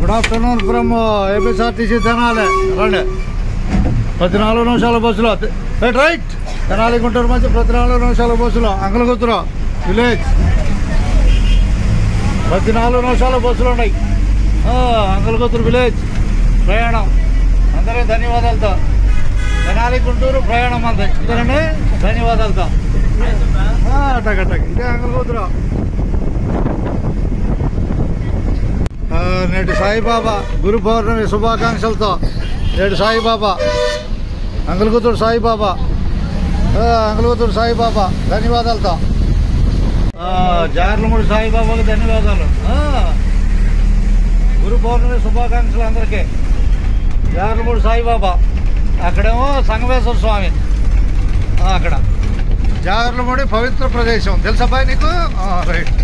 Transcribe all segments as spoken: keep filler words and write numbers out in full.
Good afternoon from APSRTC Tenali. రండి, ప్రతి నాలుగు నిమిషాల బస్సులో రైట్ రైట్ తెనాలి గుంటూరు మధ్య ప్రతి నాలుగు నిమిషాల బస్సులో అంగలగుత్తురు విలేజ్. ప్రతి నాలుగు నిమిషాల బస్సులు ఉన్నాయి. అంగలగుత్తురు విలేజ్ ప్రయాణం. అందరికీ ధన్యవాదాలతో తెనాలి గుంటూరు ప్రయాణం అంతే. ఇద్దరండి ధన్యవాదాలతో. అటక్ అటక్ ఇదే అంగలగుత్తురు. నేటి సాయిబాబా గురు పౌర్ణమి శుభాకాంక్షలతో నేటి సాయిబాబా అంగలగుత్తురు సాయిబాబా అంగలగుత్తురు సాయిబాబా ధన్యవాదాలతో. జార్లమూడి సాయిబాబాకి ధన్యవాదాలు. గురు పౌర్ణమి శుభాకాంక్షలు అందరికీ. జార్లమూడి సాయిబాబా, అక్కడేమో సంగమేశ్వర స్వామి. అక్కడ జార్లమూడి పవిత్ర ప్రదేశం తెలుసా బాయ్ నీకు? రైట్.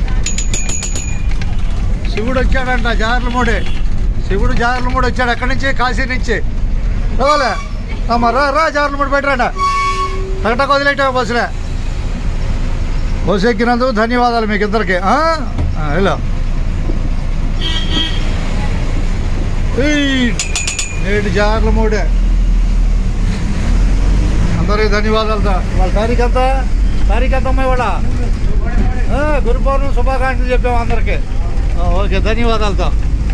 శివుడు వచ్చాడంట జార్లమూడి. శివుడు జార్లమూడి వచ్చాడు ఎక్కడి నుంచి? కాశీ నుంచి. రావాలే అమ్మ రా రా జార్లమూడి బయటరాడా. టకటక వదిలేటా బస్సులే. బస్సు ఎక్కినందుకు ధన్యవాదాలు మీకు ఇద్దరికి. హలో నేటి జార్లమూడి అందరికి ధన్యవాదాలతో. వాళ్ళ తారీఖు ఎంత తారీఖు ఎంత అమ్మాయి వాళ్ళ గురు పౌర్ణమి శుభాకాంక్షలు చెప్పాము అందరికీ. ఓకే ధన్యవాదాలతో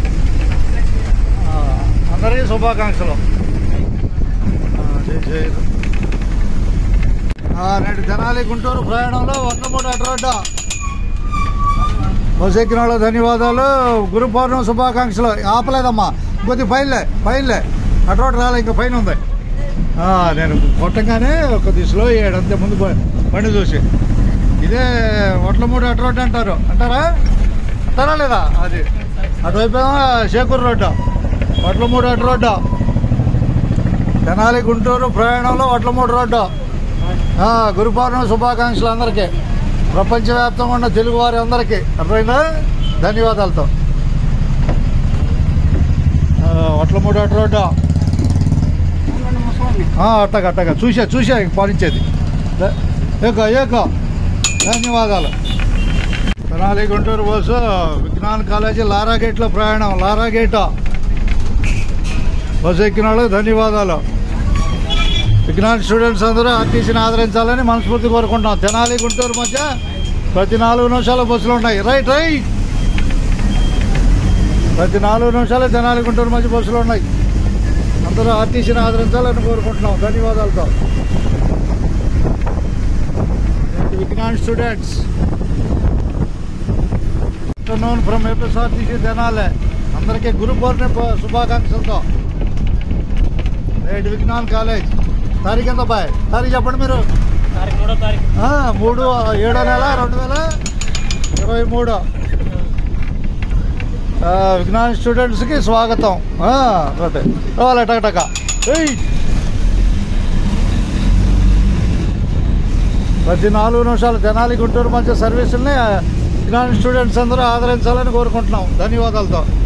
అందరికీ శుభాకాంక్షలు. నేటి తెనాలి గుంటూరు ప్రయాణంలో వడ్లమూడి అటు రోడ్డు బస్సు ఎక్కిన వాళ్ళు ధన్యవాదాలు. గురు పౌర్ణమి శుభాకాంక్షలు. ఆపలేదమ్మా, కొద్ది పైనలే పైనలే అటు రోడ్డు రాలే, ఇంకా పైన ఉంది. నేను కొట్టంగానే కొద్ది స్లో అయ్యాడు అంతే ముందు బండి చూసి. ఇదే వడ్లమూడి అటు రోడ్డు అంటారు అంటారా అంటారా లేదా? అది అటువైపు షేకూరు రోడ్డు, వడ్లమూడి అటు రోడ్డు. తెనాలి గుంటూరు ప్రయాణంలో వడ్లమూడి రోడ్డు. గురు పౌర్ణమి శుభాకాంక్షలు అందరికీ, ప్రపంచవ్యాప్తంగా ఉన్న తెలుగు వారి అందరికీ. అర్థమైందా? ధన్యవాదాలతో. వడ్లమూడి అటు రోడ్డు అట్టగా అట్టగా చూసా చూసా పాలించేది. ఏకో ఏకో ధన్యవాదాలు. తెనాలి గుంటూరు బస్సు విజ్ఞాన కాలేజీ లారా గేట్లో ప్రయాణం. లారా గేట్ బస్సు ఎక్కిన వాళ్ళకి ధన్యవాదాలు. విజ్ఞాన స్టూడెంట్స్ అందరూ ఆర్టీసీని ఆదరించాలని మనస్ఫూర్తి కోరుకుంటున్నాం. తెనాలి గుంటూరు మధ్య ప్రతి నాలుగు నిమిషాల బస్సులు ఉన్నాయి. రైట్ రైట్ ప్రతి నాలుగు నిమిషాలు తెనాలి గుంటూరు మధ్య బస్సులు ఉన్నాయి. అందరూ ఆర్టీసీని ఆదరించాలని కోరుకుంటున్నాం. ధన్యవాదాలతో. Vignan students afternoon from APSRTC Tenali. అందరికీ గురు పౌర్ణమి శుభాకాంక్షలతో. నేటి విజ్ఞాన్ కాలేజ్. తారీఖు ఎంత బాయ్? తారీఖు చెప్పండి మీరు. మూడు ఏడో నెల రెండు వేల ఇరవై మూడు విజ్ఞాన స్టూడెంట్స్కి స్వాగతం. రావాలి టకటక. ప్రతి నాలుగు నిమిషాలు తెనాలి గుంటూరు మధ్య సర్వీసుల్ని విజ్ఞాన స్టూడెంట్స్ అందరూ ఆదరించాలని కోరుకుంటున్నాం. ధన్యవాదాలతో.